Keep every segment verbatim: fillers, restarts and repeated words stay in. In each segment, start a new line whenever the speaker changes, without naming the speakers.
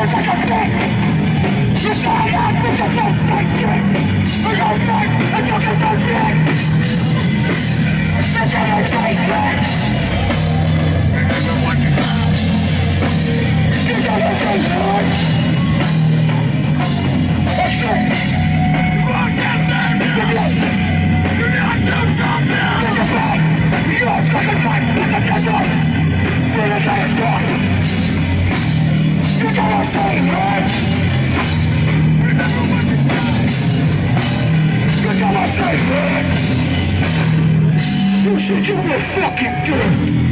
You should you be fucking good.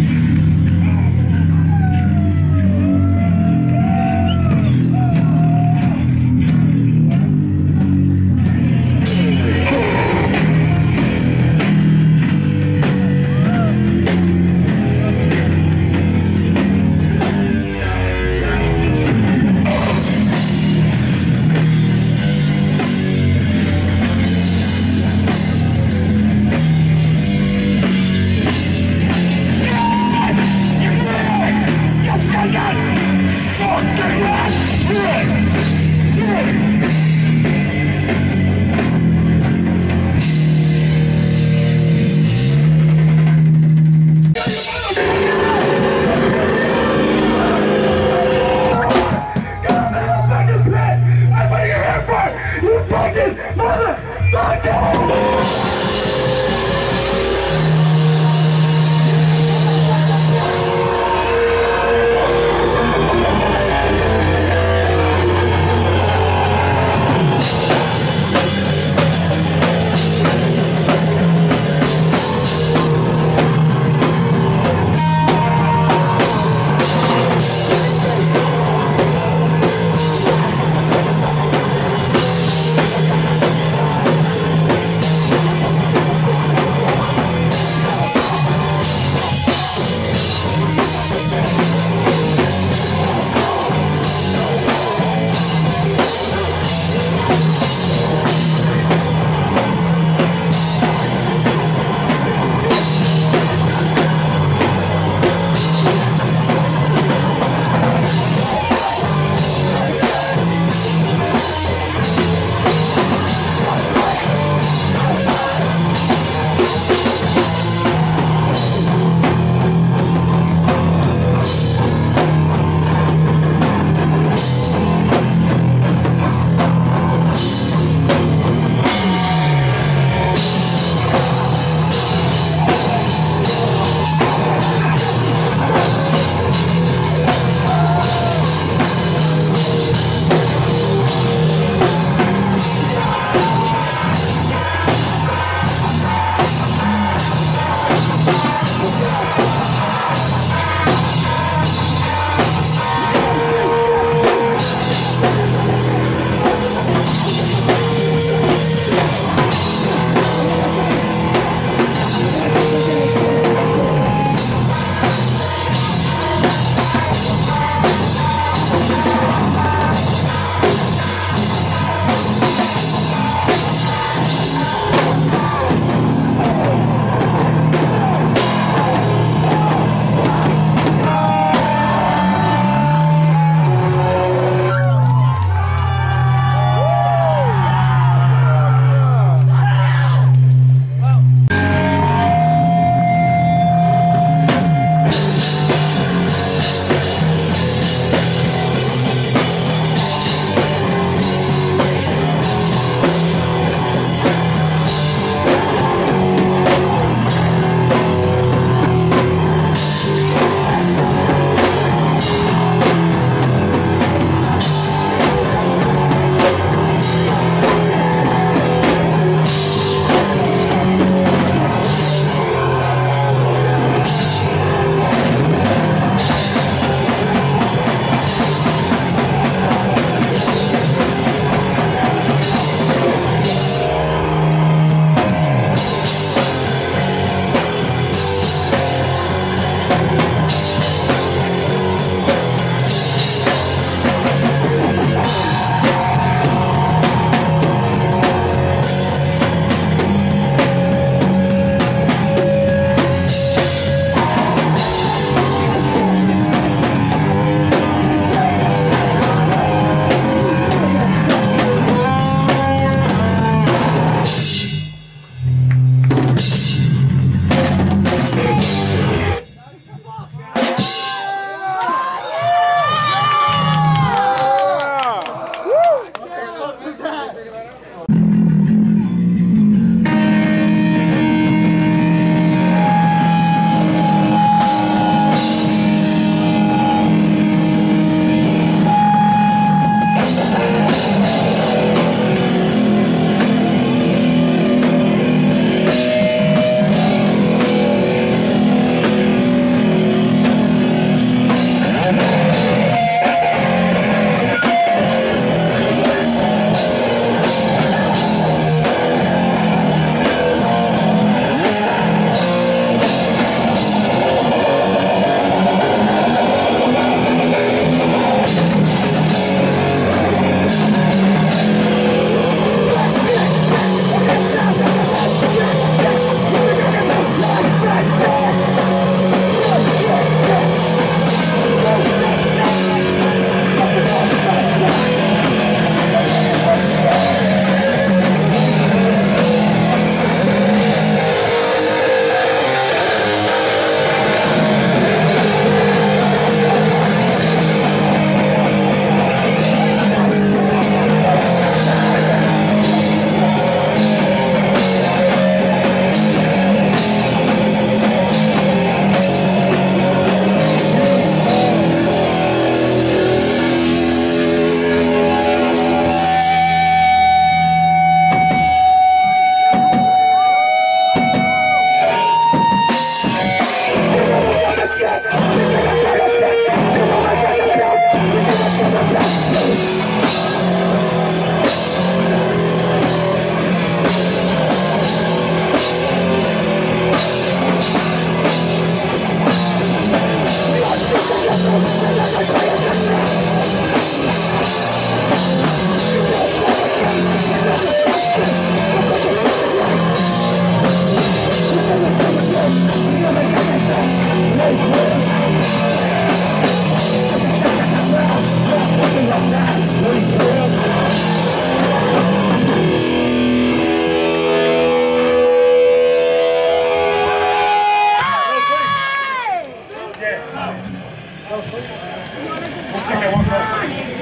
Yeah!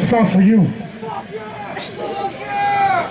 This song's for you.
Fuck yeah! Fuck yeah!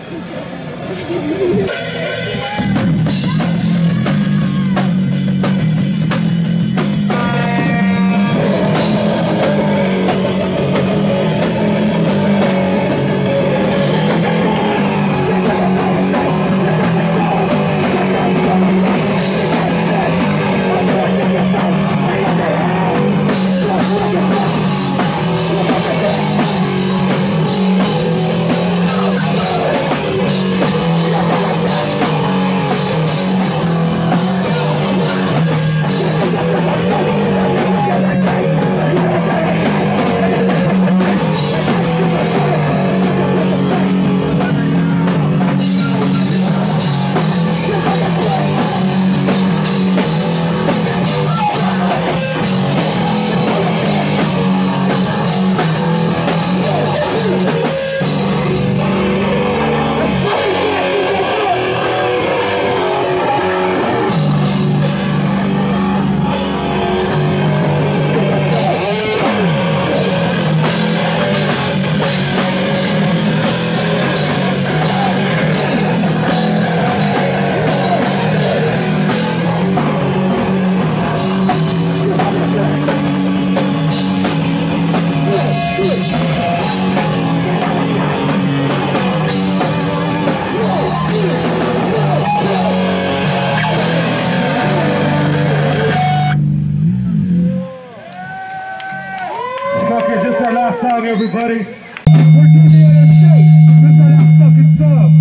Song, everybody. We're doing the other state. This is our fucking song.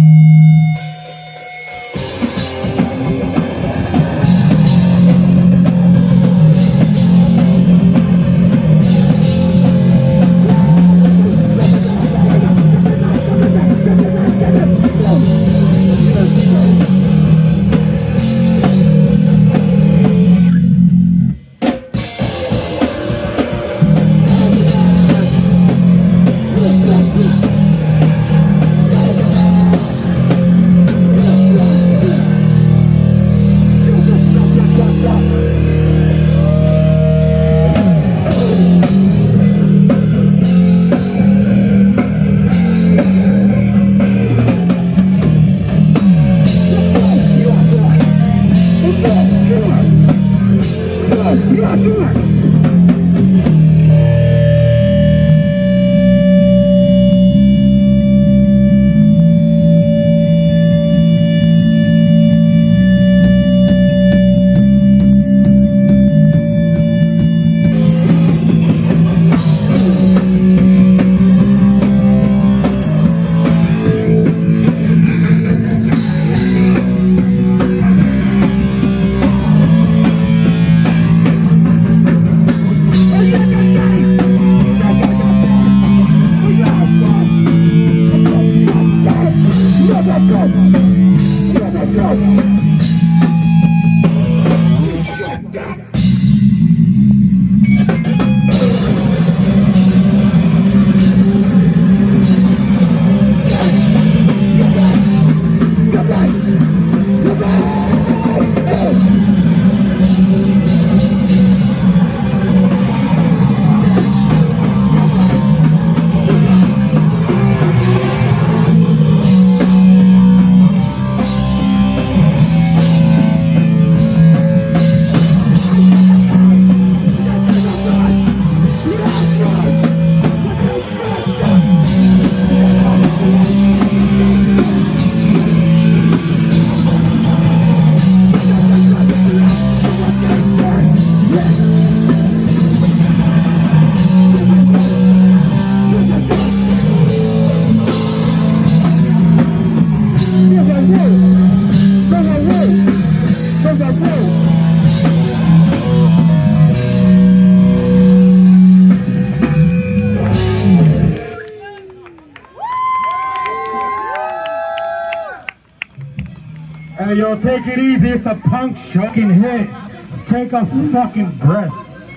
Hey, yo, take it easy. It's a punk fucking hit. Take a fucking breath.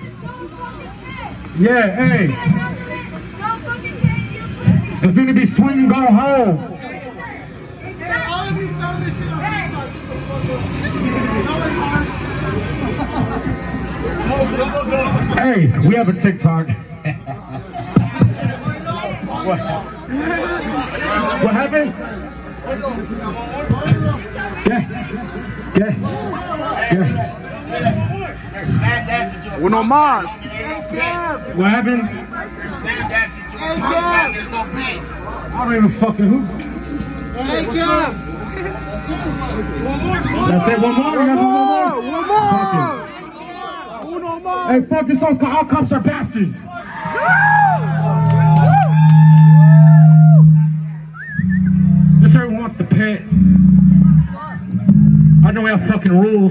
Yeah, hey. If you're gonna be swinging, go home.
All of you found this shit on TikTok.
Hey, we have a TikTok. What? What happened? Yeah. Yeah. Yeah.
Uno más.
What happened?
There's no pain.
I don't even fucking who.
Hey, Kev.
That's it. One more.
One
One
more.
more.
One more. Uno más.
Hey, fuck this song's called All Cops Are Bastards. Just everyone wants to pet. I know we have fucking rules.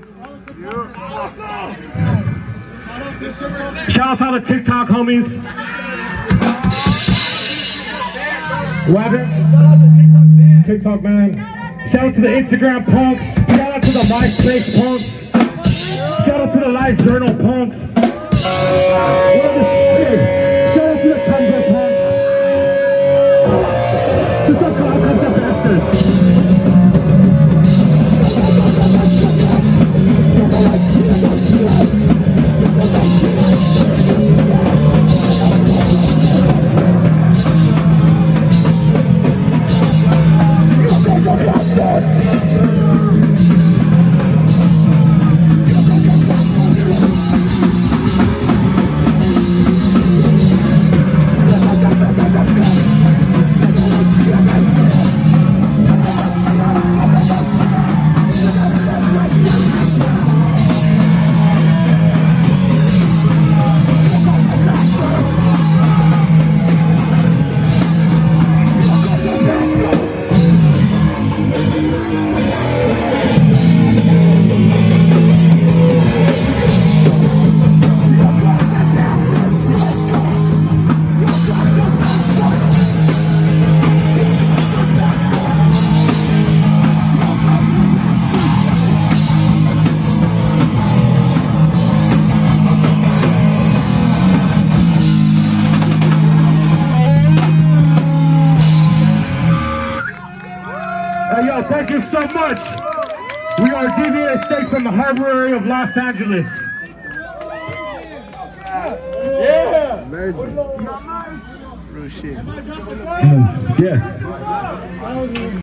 Shout out to all the TikTok homies. What happened? TikTok man. Shout out to the Instagram punks. Shout out to the MySpace punks. Shout out to the Live Journal punks. Shout out to the Tumblr punks. This song's called All Cops Are Bastards. Hey, yo, thank you so much. We are D V A State from the harbor area of Los Angeles.
Yeah.
Amazing.
Real shit.
Yeah.